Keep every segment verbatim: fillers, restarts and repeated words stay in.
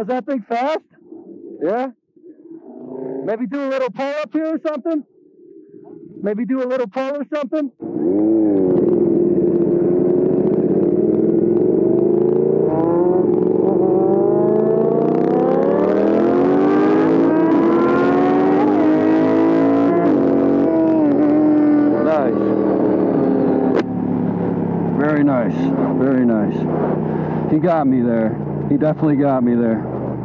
is that thing fast? Yeah? Maybe do a little pull up here or something? Maybe do a little pull or something? Nice. Very nice. Very nice. He got me there. He definitely got me there.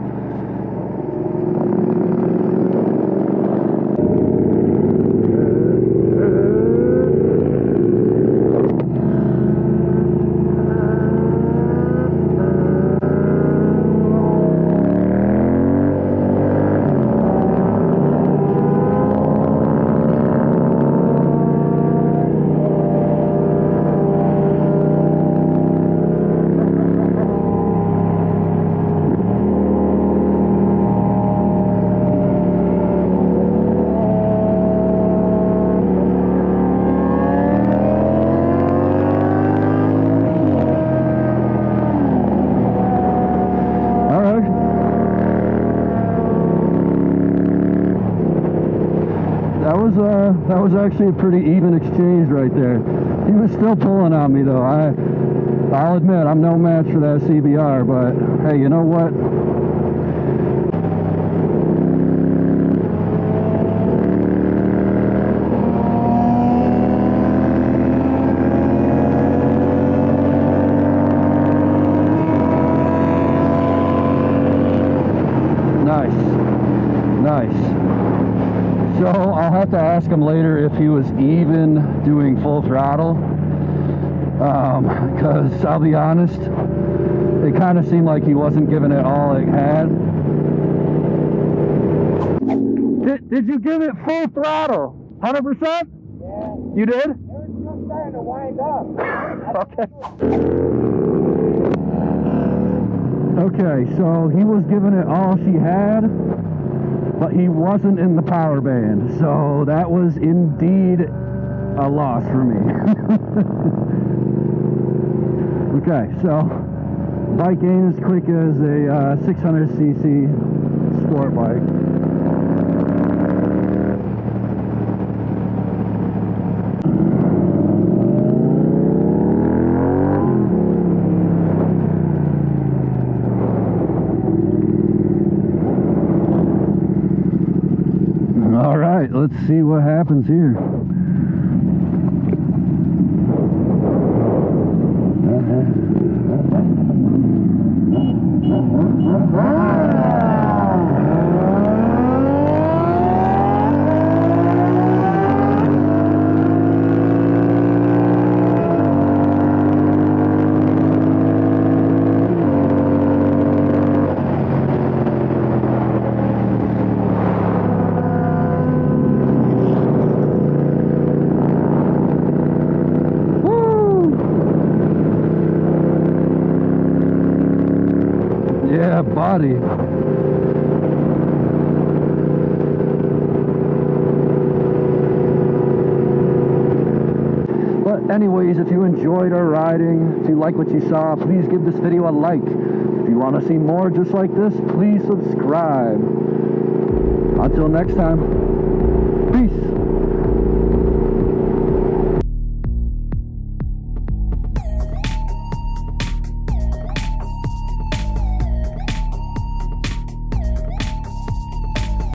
Uh, that was actually a pretty even exchange right there. He was still pulling on me though. I, I'll admit I'm no match for that C B R, but hey, you know what? Nice, nice. So I'll have to ask him later if he was even doing full throttle, because um, I'll be honest, it kind of seemed like he wasn't giving it all it had. Did, did you give it full throttle? one hundred percent? Yeah. You did? It was just starting to wind up. Okay. Okay, so he was giving it all she had, but he wasn't in the power band, so that was indeed a loss for me. Okay, so bike ain't as quick as a uh, six hundred c c sport bike. All right, let's see what happens here. Yeah, body. But anyways, if you enjoyed our riding, if you like what you saw, please give this video a like. If you want to see more just like this, please subscribe. Until next time.